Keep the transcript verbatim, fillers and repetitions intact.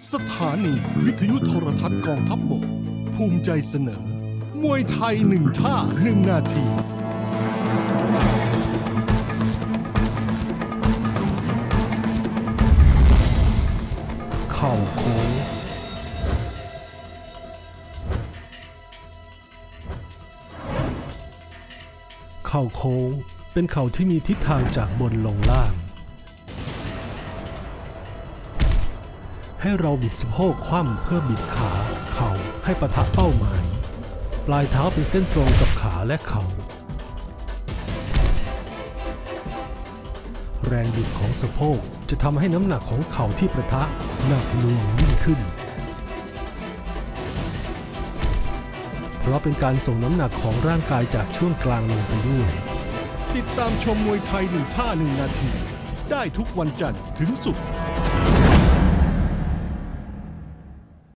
สถานีวิทยุโทรทัศน์กองทัพบกภูมิใจเสนอมวยไทยหนึ่งท่าหนึ่งนาทีเข่าโค้งเข่าโค้งเป็นเข่าที่มีทิศทางจากบนลงล่างให้เราบิดสะโพกคว่ำเพื่อบิดขาเข่าให้ปะทะเป้าหมายปลายเท้าเป็นเส้นตรงกับขาและเข่าแรงบิดของสะโพกจะทำให้น้ำหนักของเข่าที่ปะทะหนักหน่วงยิ่งขึ้นเพราะเป็นการส่งน้ำหนักของร่างกายจากช่วงกลางลงไปด้วยติดตามชมมวยไทยหนึ่งท่าหนึ่งนาทีได้ทุกวันจันทร์ถึงศุกร์